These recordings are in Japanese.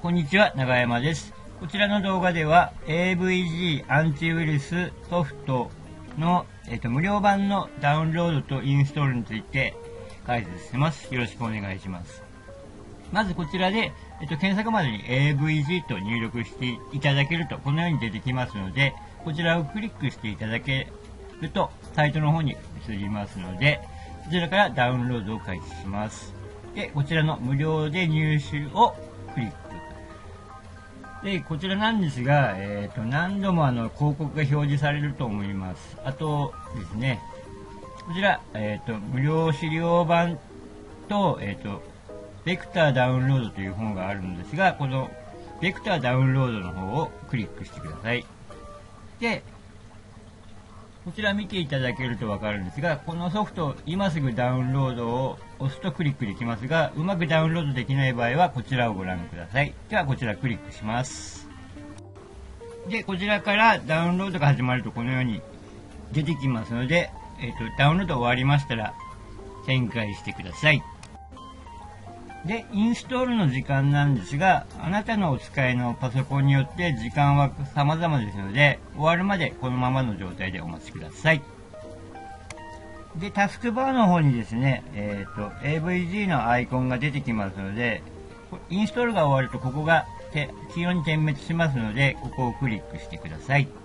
こんにちは、長山です。こちらの動画では AVG アンチウイルスソフトの、無料版のダウンロードとインストールについて解説します。よろしくお願いします。まずこちらで、検索窓に AVG と入力していただけるとこのように出てきますので、こちらをクリックしていただけるとサイトの方に移りますので、こちらからダウンロードを開始します。で、こちらの無料で入手をクリック。で、こちらなんですが、何度も広告が表示されると思います。あとですね、こちら、無料資料版と、ベクターダウンロードという本があるんですが、このベクターダウンロードの方をクリックしてください。で、こちら見ていただけるとわかるんですが、このソフト、今すぐダウンロードを押すとクリックできますが、うまくダウンロードできない場合はこちらをご覧ください。ではこちらクリックします。で、こちらからダウンロードが始まるとこのように出てきますので、ダウンロード終わりましたら展開してください。で、インストールの時間なんですが、あなたのお使いのパソコンによって時間は様々ですので、終わるまでこのままの状態でお待ちください。で、タスクバーの方にですね、AVG のアイコンが出てきますので、インストールが終わるとここが黄色に点滅しますので、ここをクリックしてください。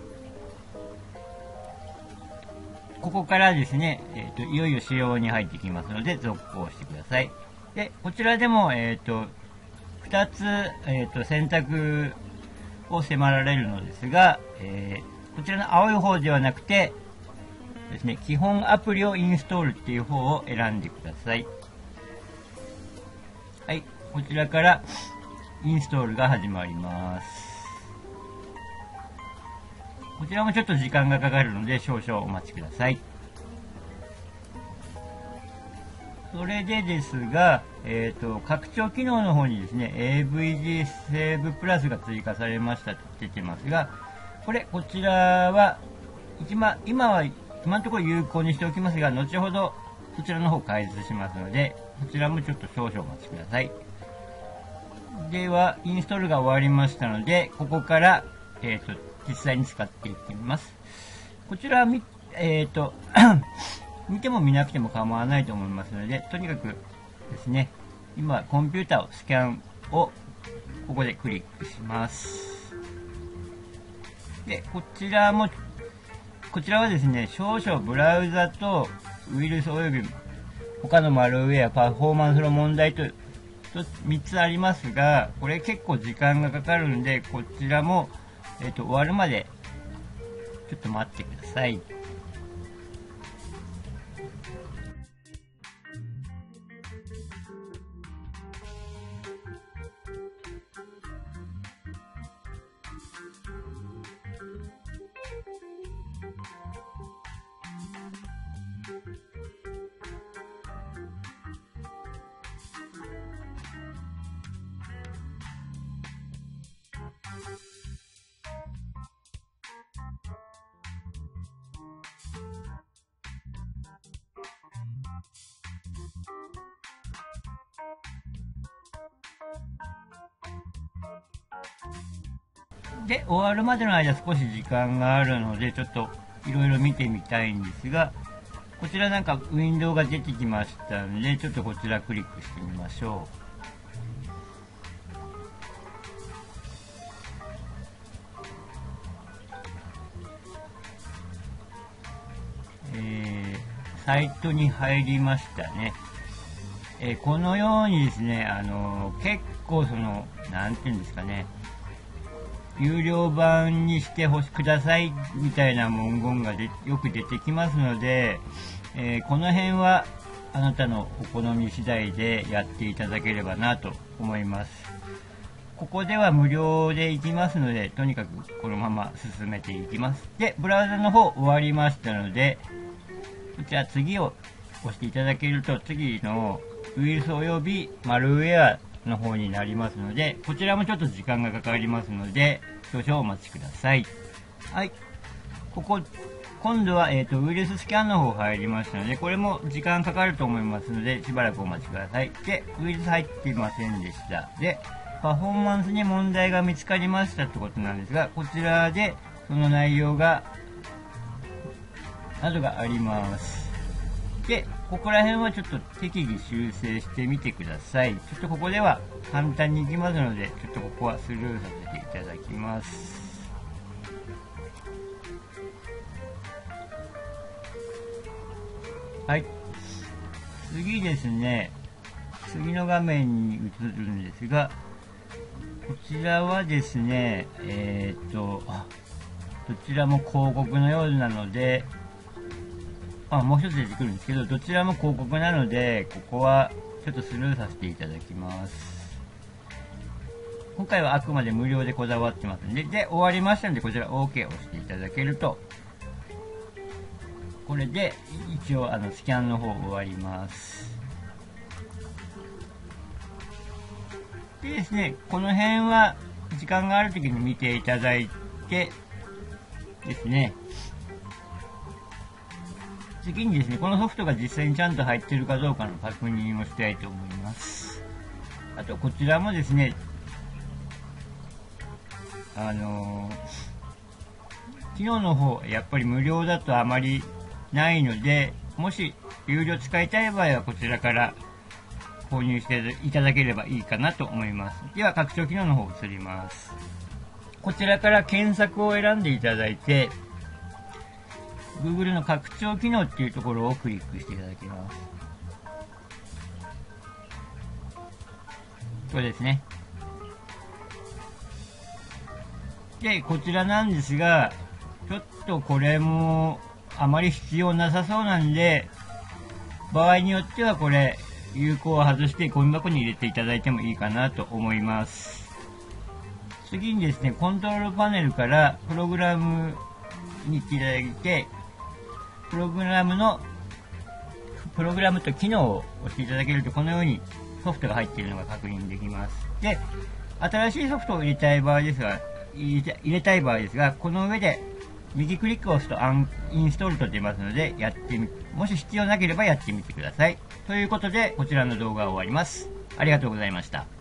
ここからですね、いよいよ仕様に入ってきますので、続行してください。で、こちらでも、2つ、選択を迫られるのですが、こちらの青い方ではなくてですね、基本アプリをインストールっていう方を選んでください。はい、こちらからインストールが始まります。こちらもちょっと時間がかかるので少々お待ちください。それでですが、拡張機能の方にですね、AVG セーブプラスが追加されましたと出てますが、こちらは、今のところ有効にしておきますが、後ほどそちらの方開設しますので、こちらもちょっと少々お待ちください。では、インストールが終わりましたので、ここから、実際に使っていってみます。こちらは見ても見なくても構わないと思いますので、とにかくですね、今コンピューターをスキャンをここでクリックします。で、こちらはですね、少々ブラウザとウイルスおよび他のマルウェア、パフォーマンスの問題と3つありますが、これ結構時間がかかるんで、こちらも、終わるまでちょっと待ってください。で、終わるまでの間少し時間があるので、ちょっといろいろ見てみたいんですが、こちらなんかウィンドウが出てきましたので、ちょっとこちらクリックしてみましょう。サイトに入りましたね。このようにですね、結構なんていうんですかね、有料版にしてくださいみたいな文言がよく出てきますので、この辺はあなたのお好み次第でやっていただければなと思います。ここでは無料でいきますので、とにかくこのまま進めていきます。で、ブラウザの方終わりましたので、こちら次を押していただけると、次のウイルスおよびマルウェアの方になりますので、こちらもちょっと時間がかかりますので、少々お待ちください。はい。今度は、ウイルススキャンの方入りましたので、これも時間かかると思いますので、しばらくお待ちください。で、ウイルス入っていませんでした。で、 パフォーマンスに問題が見つかりましたってことなんですが、こちらでその内容などがあります。で、ここら辺はちょっと適宜修正してみてください。ちょっとここでは簡単にいきますので、ちょっとここはスルーさせていただきます。はい。次ですね。次の画面に移るんですが、こちらはですね、どちらも広告のようなので、もう一つ出てくるんですけど、どちらも広告なので、ここはちょっとスルーさせていただきます。今回はあくまで無料でこだわってますので、終わりましたので、こちら OK を押していただけると、これで一応スキャンの方終わります。でですね、この辺は時間がある時に見ていただいてですね、次にですね、このソフトが実際にちゃんと入っているかどうかの確認をしたいと思います。あとこちらもですね、機能の方、やっぱり無料だとあまりないので、もし有料使いたい場合はこちらから購入していただければいいかなと思います。では拡張機能の方移ります。こちらから検索を選んでいただいて、Google の拡張機能っていうところをクリックしていただきます。そうですね。で、こちらなんですが、ちょっとこれもあまり必要なさそうなんで、場合によってはこれ、有効を外してゴミ箱に入れていただいてもいいかなと思います。次にですね、コントロールパネルからプログラムに行っていただいて、プログラムと機能を押していただけると、このようにソフトが入っているのが確認できます。で、新しいソフトを入れたい場合ですが、この上で右クリックを押すとインストールと出ますので、もし必要なければやってみてください。ということで、こちらの動画は終わります。ありがとうございました。